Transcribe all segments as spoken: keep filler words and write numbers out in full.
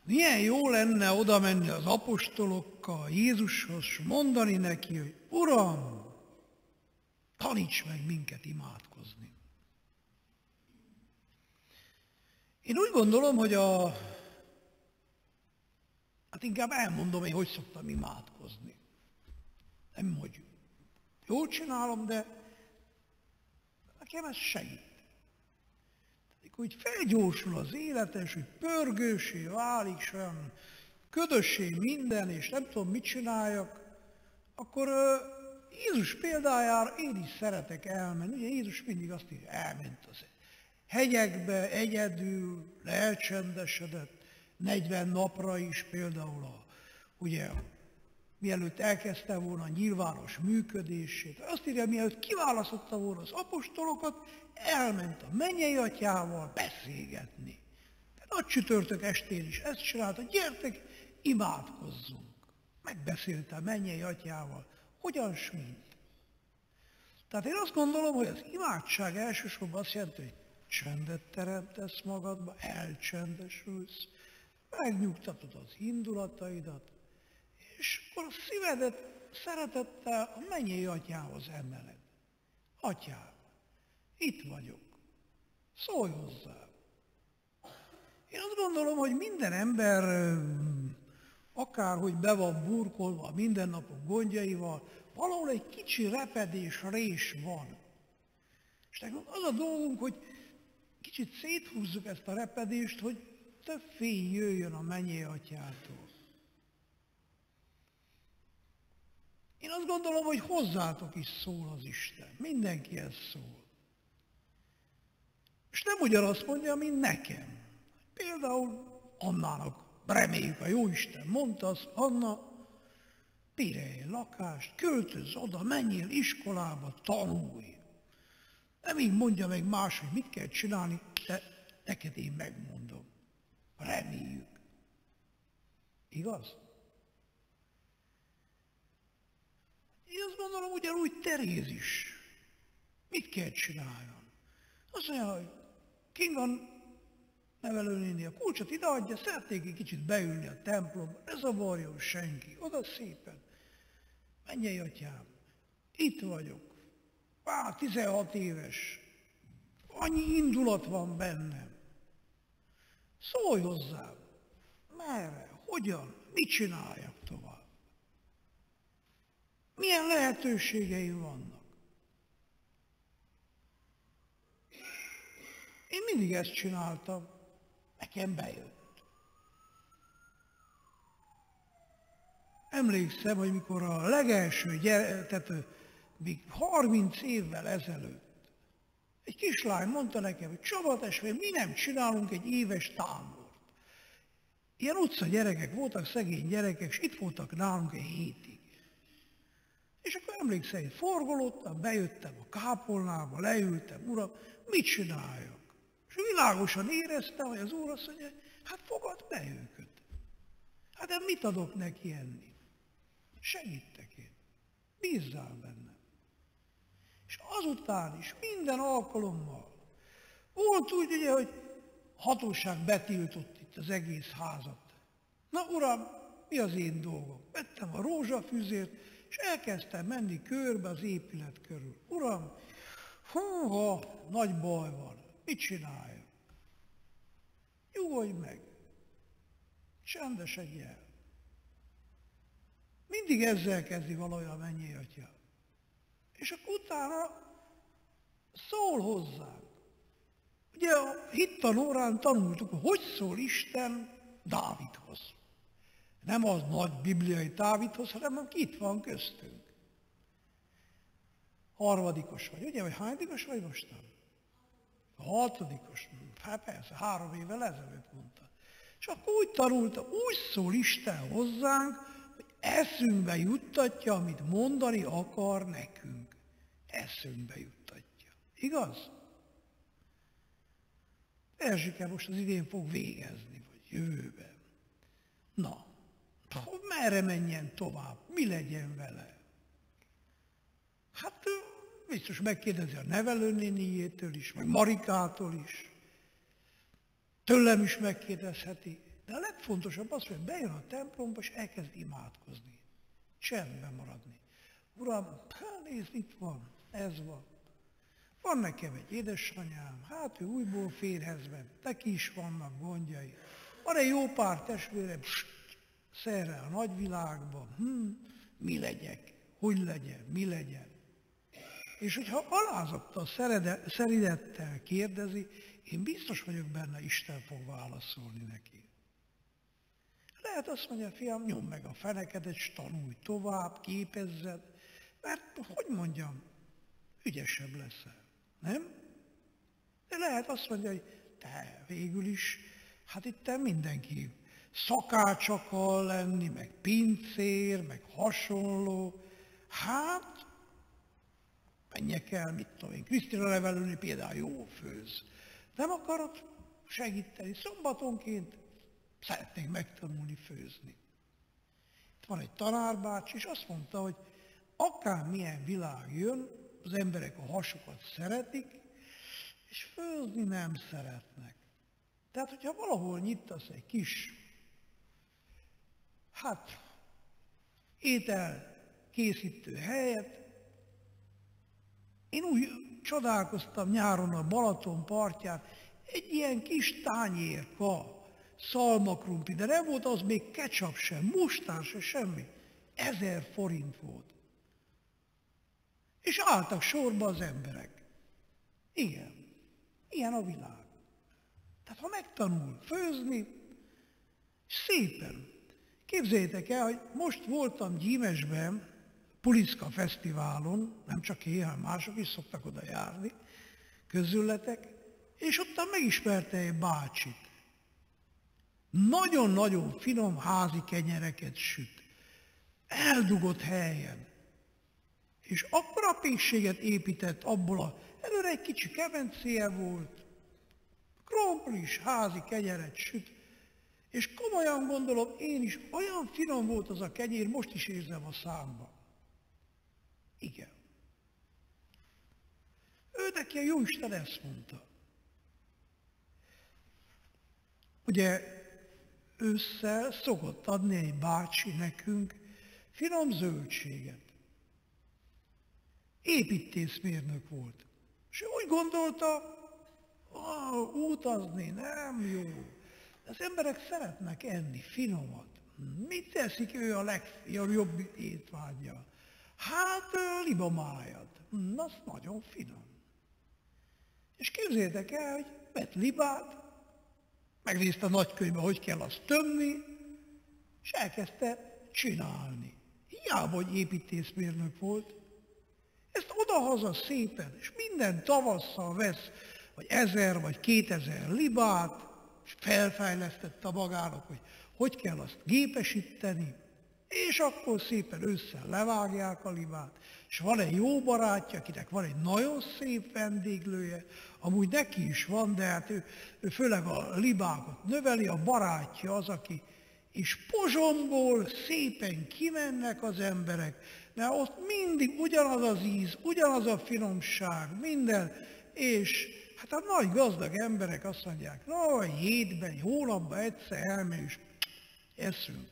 Milyen jó lenne oda menni az apostolokkal, Jézushoz, s mondani neki, hogy Uram, taníts meg minket imádkozni. Én úgy gondolom, hogy a... Hát inkább elmondom, én hogy szoktam imádkozni. Nem, hogy jól csinálom, de nekem ez segít. Úgy felgyorsul az élet, és hogy pörgősé válik, és olyan ködössé minden, és nem tudom, mit csináljak, akkor uh, Jézus példájára én is szeretek elmenni. Ugye Jézus mindig azt írja, elment az hegyekbe, egyedül, elcsendesedett, negyven napra is például, a, ugye, mielőtt elkezdte volna a nyilvános működését. Azt írja, mielőtt kiválasztotta volna az apostolokat, elment a mennyei atyával beszélgetni. De nagy csütörtök estén is ezt csinálta, gyertek, imádkozzunk. Megbeszélte a mennyei atyával, hogyan s mint. Tehát én azt gondolom, hogy az imádság elsősorban azt jelenti, hogy csendet teremtesz magadba, elcsendesülsz, megnyugtatod az indulataidat, és akkor a szívedet szeretettel a mennyei atyához emeled. Atyám, itt vagyok, szólj hozzá. Én azt gondolom, hogy minden ember, akárhogy be van burkolva a mindennapok gondjaival, valahol egy kicsi repedés, rés van. És nekünk az a dolgunk, hogy kicsit széthúzzuk ezt a repedést, hogy több fény jöjjön a mennyei atyától. Én azt gondolom, hogy hozzátok is szól az Isten. Mindenkihez szól. És nem ugyanazt mondja, mint nekem. Például Annának, reméljük a Jóisten mondta azt, Anna, bérelj lakást, költözz oda, menjél iskolába, tanulj. Nem így mondja meg más, hogy mit kell csinálni, de neked én megmondom. Reméljük. Igaz? Én azt gondolom, ugyanúgy Teréz is. Mit kell csináljon? Azt mondja, hogy Kinga nevelőnéni a kulcsot ideadja, szeretnék egy kicsit beülni a templomba, ne zavarjon senki, oda szépen. Mennyei atyám, itt vagyok. Á, tizenhat éves. Annyi indulat van bennem. Szólj hozzám. Merre? Hogyan? Mit csináljak tovább? Milyen lehetőségeim vannak? Én mindig ezt csináltam. Nekem bejött. Emlékszem, hogy mikor a legelső gyere, tehát még harminc évvel ezelőtt egy kislány mondta nekem, hogy Csaba testvér, mi nem csinálunk egy éves tábort. Ilyen utca gyerekek voltak, szegény gyerekek, és itt voltak nálunk egy hétig. És akkor emlékszem, hogy forgolódtam, bejöttem a kápolnába, leültem, uram, mit csináljak? És világosan éreztem, hogy az úr azt mondja, hát fogad be őket. Hát de mit adok neki enni? Segítek én. Bízzál bennem. És azután is, minden alkalommal volt úgy, ugye, hogy hatóság betiltott itt az egész házat. Na uram, mi az én dolgom? Vettem a rózsafüzért, és elkezdtem menni körbe az épület körül. Uram, húha, nagy baj van. Mit csináljak? Nyugodj meg. Csendesedj el. Mindig ezzel kezdi valahogy a mennyei atya. És akkor utána szól hozzánk. Ugye a hittanórán tanultuk, hogy hogy szól Isten Dávidhoz. Nem az nagy bibliai Dávidhoz, hanem aki itt van köztünk. Harmadikos vagy, ugye? Vagy hányadikos vagy mostan? A hatodikos. Hát persze, három évvel ezelőtt mondta. És akkor úgy tanulta, úgy szól Isten hozzánk, hogy eszünkbe juttatja, amit mondani akar nekünk. Eszünkbe juttatja. Igaz? Erzsike most az idén fog végezni, vagy jövőben. Na, merre menjen tovább? Mi legyen vele? Hát biztos megkérdezi a nevelőnéniétől is, vagy Marikától is. Tőlem is megkérdezheti. De a legfontosabb az, hogy bejön a templomba, és elkezd imádkozni. Csendben maradni. Uram, hát nézd, itt van, ez van. Van nekem egy édesanyám, hát ő újból férhez ment, neki is vannak gondjai. Van egy jó pár testvérem, szerre a nagyvilágban, hm, mi legyek, hogy legyen, mi legyen. És hogyha alázattal, szeretettel kérdezi, én biztos vagyok benne, Isten fog válaszolni neki. Lehet azt mondja, fiam, nyomd meg a fenekedet, és tanulj tovább, képezzed, mert, hogy mondjam, ügyesebb leszel, nem? De lehet azt mondja, hogy te végül is, hát itt mindenki szakács akar lenni, meg pincér, meg hasonló. Hát, menjek el, mit tudom én, Krisztina nevelőni például jó főz. Nem akarod segíteni? Szombatonként szeretnék megtanulni főzni. Itt van egy tanárbács, és azt mondta, hogy akármilyen világ jön, az emberek a hasukat szeretik, és főzni nem szeretnek. Tehát, hogyha valahol nyitasz egy kis, hát, étel készítő helyet, én úgy csodálkoztam nyáron a Balaton partján, egy ilyen kis tányérka, szalmakrumpli, de nem volt az még ketchup sem, mustár sem, semmi. Ezer forint volt. És álltak sorba az emberek. Igen, ilyen a világ. Tehát ha megtanul főzni, szépen. Képzeljétek el, hogy most voltam Gyímesben, Puliszka Fesztiválon, nem csak én, hanem mások is szoktak oda járni, közületek, és ottan megismerte egy bácsit. Nagyon-nagyon finom házi kenyereket süt. Eldugott helyen. És akkora pékséget épített abból a, előre egy kicsi kemencéje volt, krumplis, házi kenyeret süt, és komolyan gondolom, én is, olyan finom volt az a kenyér, most is érzem a számba. Igen. Ő neki a Jóisten ezt mondta. Ugye ősszel szokott adni egy bácsi nekünk finom zöldséget. Építészmérnök volt. És ő úgy gondolta, ah, utazni nem jó. Az emberek szeretnek enni finomat. Mit teszik ő a legjobb étvágya? Hát libamájat. Az nagyon finom. És képzeljétek el, hogy vett libát, megnézte a nagykönyvben, hogy kell azt tömni, és elkezdte csinálni. Hiába, hogy építészmérnök volt. Ezt odahaza szépen, és minden tavasszal vesz, vagy ezer, vagy kétezer libát, és felfejlesztette magának, hogy hogy kell azt gépesíteni, és akkor szépen ősszel levágják a libát, és van egy jó barátja, akinek van egy nagyon szép vendéglője, amúgy neki is van, de hát ő, ő főleg a libákat növeli, a barátja az, aki, és Pozsonyból szépen kimennek az emberek, mert ott mindig ugyanaz az íz, ugyanaz a finomság, minden, és hát a nagy gazdag emberek azt mondják, no, egy hétben, egy hónapban egyszer elmegy, és eszünk.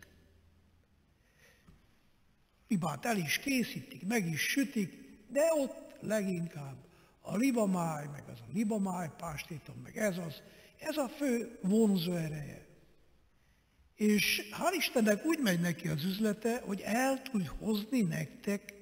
Libát el is készítik, meg is sütik, de ott leginkább a libamáj, meg az a libamáj pástétom, meg ez az, ez a fő vonzó ereje. És hál' Istennek úgy megy neki az üzlete, hogy el tud hozni nektek,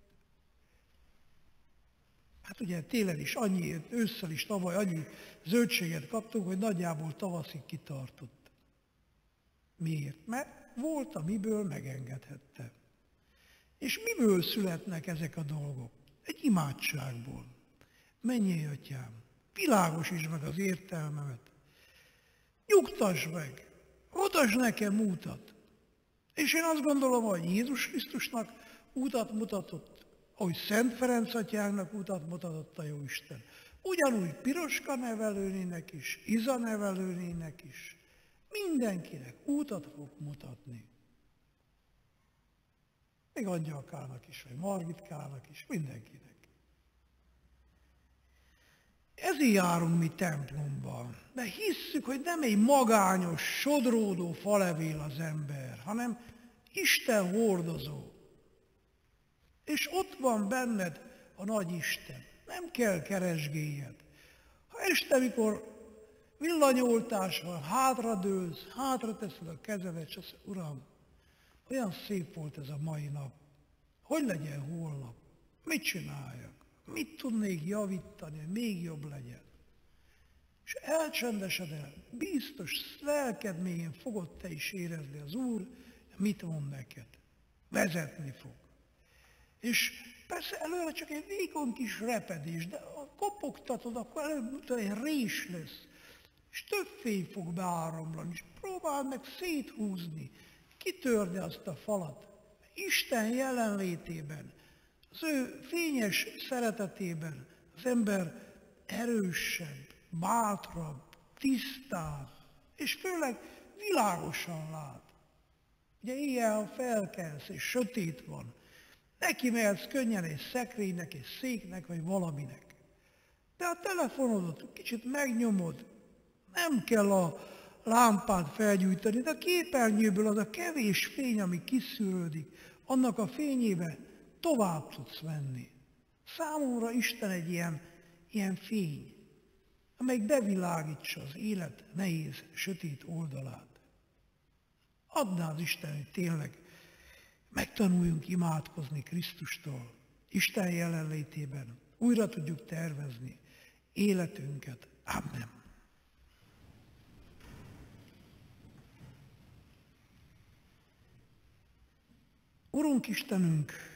hát ugye télen is annyi, ősszel is tavaly annyi zöldséget kaptunk, hogy nagyjából tavaszig kitartott. Miért? Mert volt, amiből megengedhette. És miből születnek ezek a dolgok? Egy imádságból. Menjél, atyám, világosítsd meg az értelmemet. Nyugtass meg, mutasd nekem útat. És én azt gondolom, hogy Jézus Krisztusnak útat mutatott, ahogy Szent Ferenc atyának utat mutatott a Jóisten. Ugyanúgy Piroska nevelőnének is, Iza nevelőnének is. Mindenkinek útat fog mutatni. Még Angyalkának is, vagy Margitkának is, mindenkinek. Ezért járunk mi templomba, mert hisszük, hogy nem egy magányos, sodródó falevél az ember, hanem Isten hordozó. És ott van benned a nagy Isten. Nem kell keresgéljed. Ha este, mikor villanyoltás van, hátradőlsz, hátra teszed a kezedet, és azt mondod, Uram, olyan szép volt ez a mai nap. Hogy legyen holnap? Mit csináljak? Mit tudnék javítani, hogy még jobb legyen? És elcsendesedel, biztos lelked mélyén fogod te is érezni az Úr, mit mond neked. Vezetni fog. És persze előre csak egy vékony kis repedés, de ha kopogtatod, akkor előbb egy rés lesz. És több fény fog beáramlani, és próbáld meg széthúzni, kitörni azt a falat. Isten jelenlétében, az ő fényes szeretetében az ember erősebb, bátrabb, tisztább, és főleg világosan lát. Ugye éjjel, ha felkelsz, és sötét van, neki mehetsz könnyen egy szekrénynek, egy széknek, vagy valaminek. De a telefonodat kicsit megnyomod, nem kell a lámpát felgyújtani, de a képernyőből az a kevés fény, ami kiszűrődik, annak a fényébe tovább tudsz menni. Számomra Isten egy ilyen, ilyen fény, amely bevilágítsa az élet nehéz, sötét oldalát. Adná az Isten, hogy tényleg megtanuljunk imádkozni Krisztustól, Isten jelenlétében, újra tudjuk tervezni életünket. Amen. Urunk Istenünk,